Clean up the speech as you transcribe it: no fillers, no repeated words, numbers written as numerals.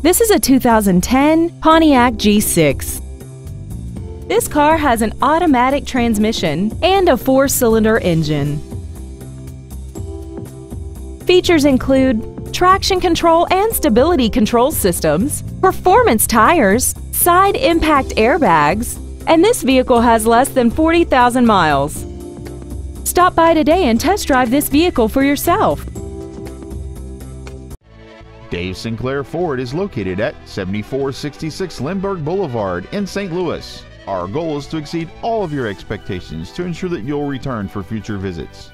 This is a 2010 Pontiac G6. This car has an automatic transmission and a 4-cylinder engine. Features include traction control and stability control systems, performance tires, side impact airbags, and this vehicle has less than 40,000 miles. Stop by today and test drive this vehicle for yourself. Dave Sinclair Ford is located at 7466 Lindbergh Boulevard in St. Louis. Our goal is to exceed all of your expectations to ensure that you'll return for future visits.